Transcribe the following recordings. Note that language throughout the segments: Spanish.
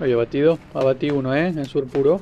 Había abatido. Abatí uno, en sur puro.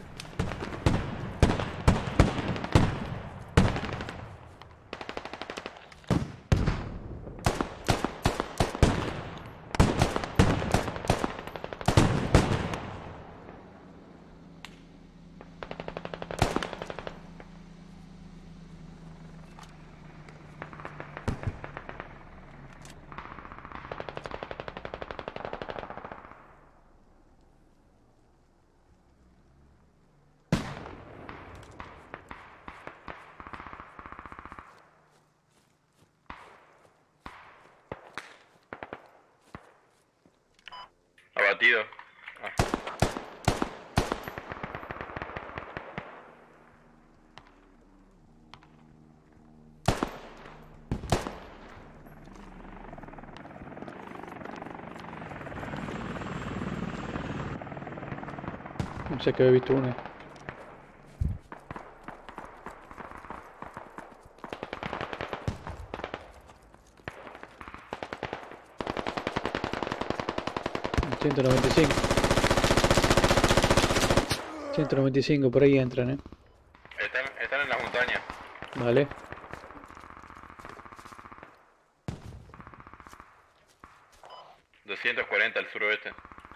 Abatido. Ah. No sé que había visto uno. $195. 195, por ahí entran, Están en las montañas. Vale. $240 al suroeste.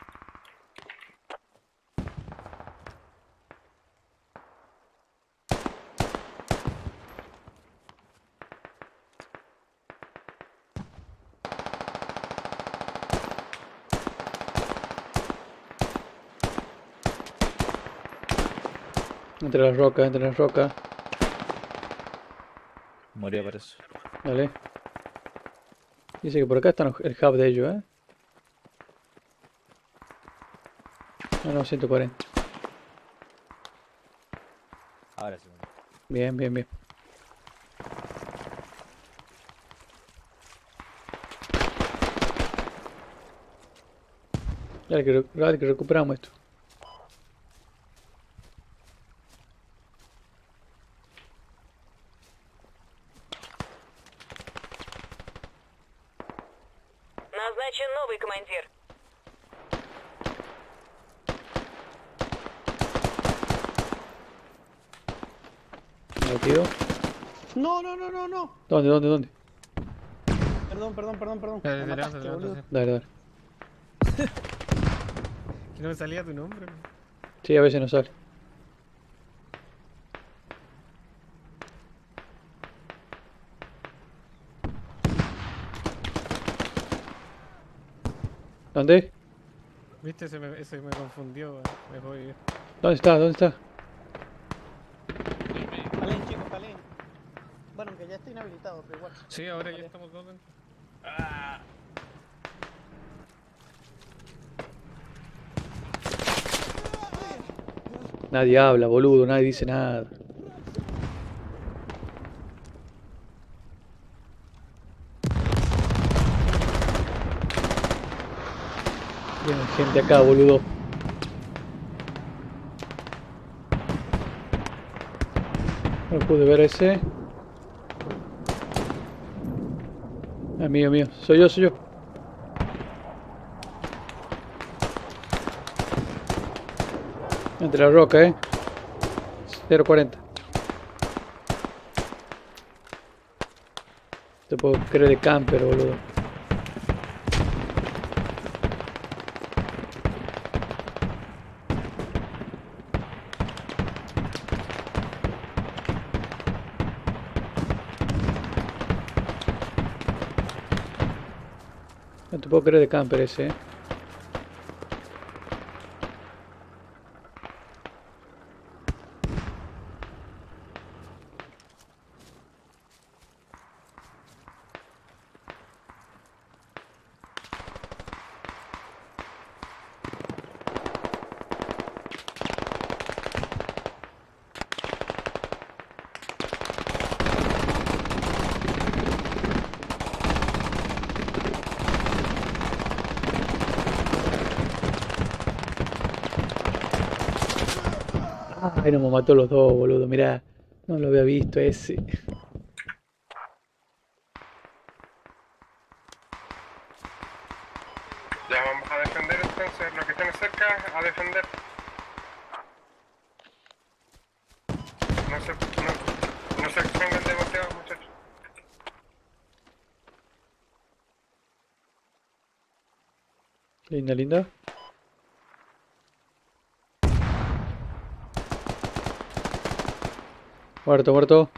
Entre las rocas, entre las rocas. Murió por eso. Vale. Dice que por acá está el hub de ellos, No, no, 140. Ahora sí murió. Bien, bien, bien. Dale que recuperamos esto. Назначен новый командир. Abatido. No, no, no, no, no. ¿Dónde, dónde, dónde? Perdón. Dale, Me levanta, mataste, boludo. Dale, dale. Que no me salía tu nombre. Sí, a veces no sale. ¿Dónde? Viste, ese me confundió, me voy. ¿Dónde está? ¿Dónde está? Palen, chicos, palen. Bueno, que ya estoy inhabilitado, pero igual. Sí, ahora ya Vale. estamos todos dentro. Nadie habla, boludo, nadie dice nada. Viene gente acá, boludo. No pude ver ese. Ah, mío, mío. Soy yo, soy yo. Entre la roca, 040. Te puedo creer de camper, boludo. No te puedo creer de camper ese, Ay, no me mató los dos, boludo. Mirá, no lo había visto ese. Ya vamos a defender Entonces, los que estén cerca, a defender. No se expongan demasiado, muchachos. Linda, linda. Muerto, muerto.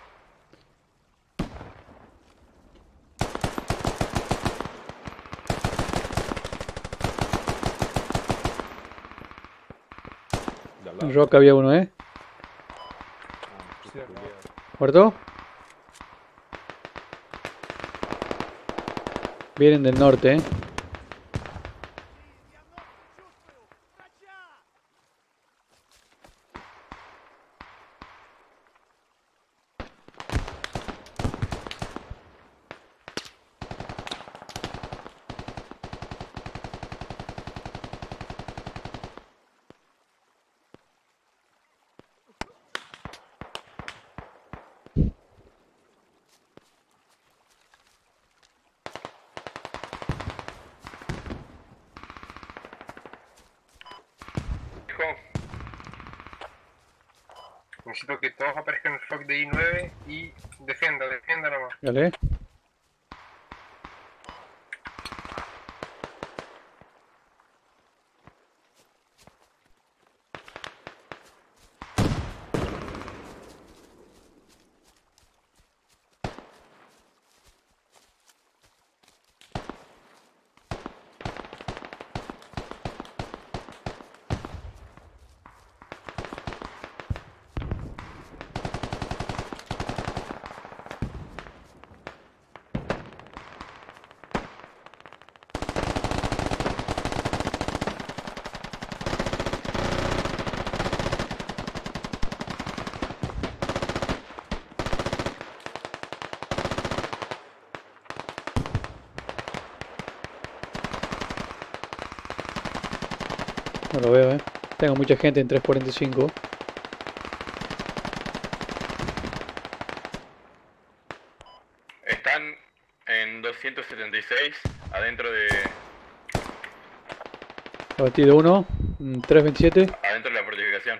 De al En lado. Rock había uno, Ah, Sí, acá. culiao. ¿Muerto? Vienen del norte, Hijo, necesito que todos aparezcan en el FOC de I9 y defienda nomás. Dale. No lo veo, Tengo mucha gente en 345. Están en 276, adentro de... Abatido uno. 327. adentro de la fortificación.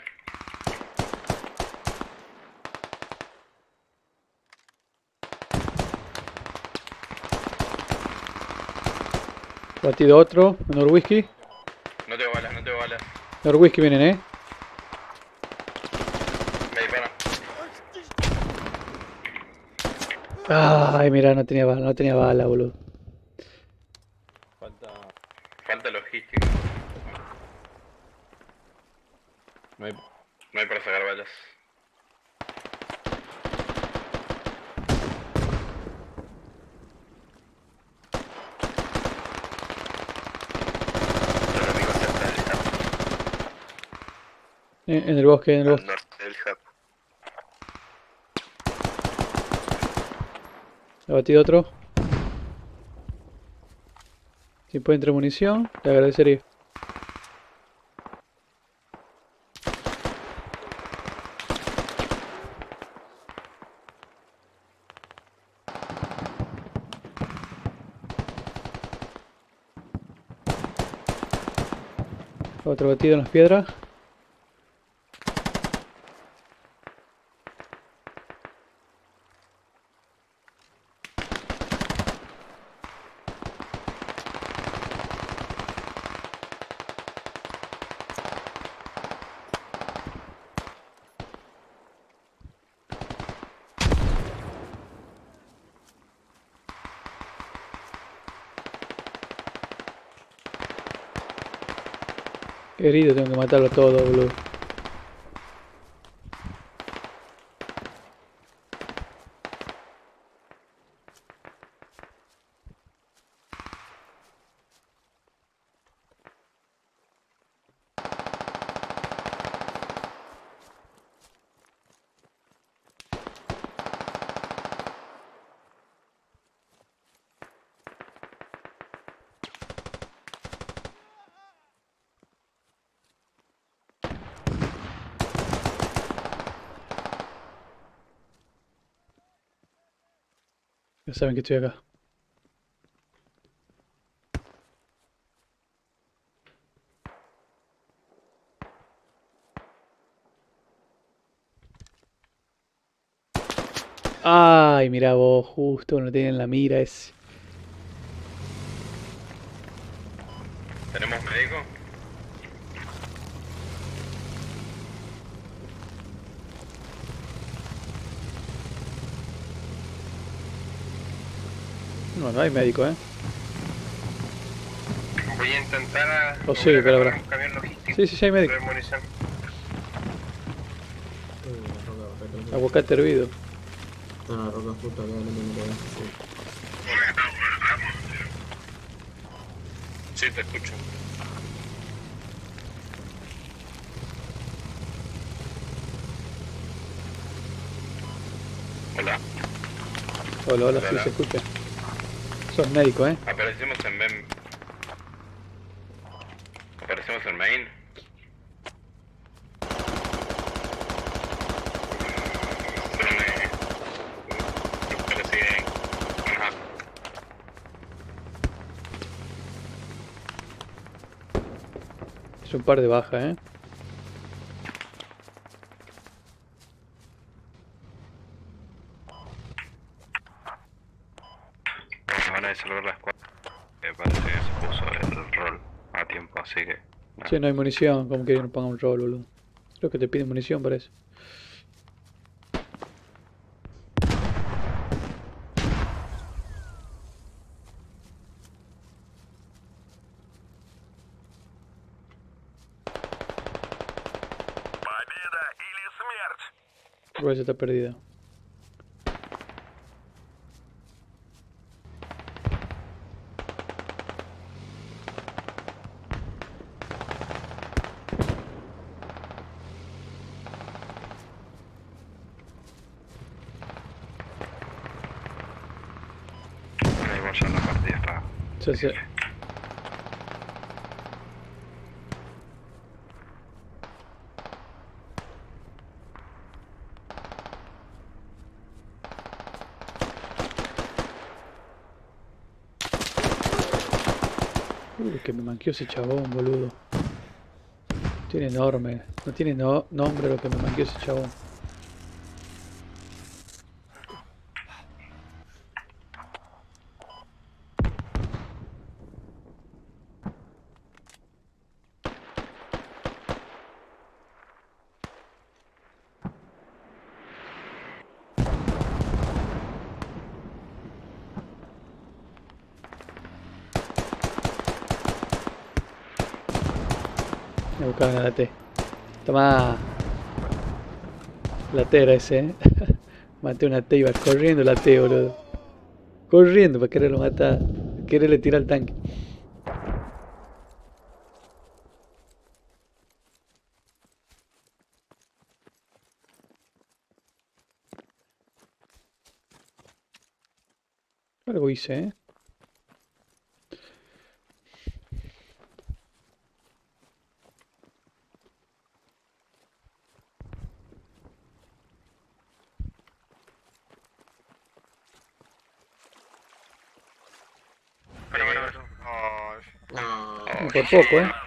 Abatido otro. Menor whisky. No tengo balas, no tengo balas. Menor whisky vienen, Me disparan. Ay, mira, no tenía bala, boludo. Falta. Falta logística. No hay. No hay para sacar balas. En el bosque, en el bosque. norte del hub. Abatido otro. Si puede entrar munición, le agradecería. Otro batido en las piedras. Herido, tengo que matarlo todo, boludo. Ya saben que estoy acá. Ay, mira vos, justo no tienen la mira ese. ¿Tenemos médico? No, no hay médico, ¿eh? Voy a intentar a... Oh, sí, pero habrá. un camión logístico. Sí, sí, sí hay médico. Traer munición. Aguacate hervido. No, roca justo acá, no me mira. Sí, te escucho. Hola. Hola, hola, sí Hola. se escucha. Sos médico, ¿eh? Aparecemos en Main. Aparecemos en Main. Es un par de bajas, ¿eh? Van a disolver la escuadra. Parece que se puso el rol a tiempo, así que... nada. Sí, no hay munición, como que no ponga un rol, boludo. Creo que te piden munición para eso. Royce está perdida. Ahí igual ya la partida está... Sí, sí. Que me manqueó ese chabón, boludo. Tiene enorme. No tiene nombre lo que me manqueó ese chabón. Me buscaron a la T. Toma. La T era ese, ¿eh? Maté una T, iba corriendo la T, boludo. Corriendo para quererlo matar. Quererle tirar el tanque. Algo hice, ¿eh? Bueno. No. Por poco, ¿eh?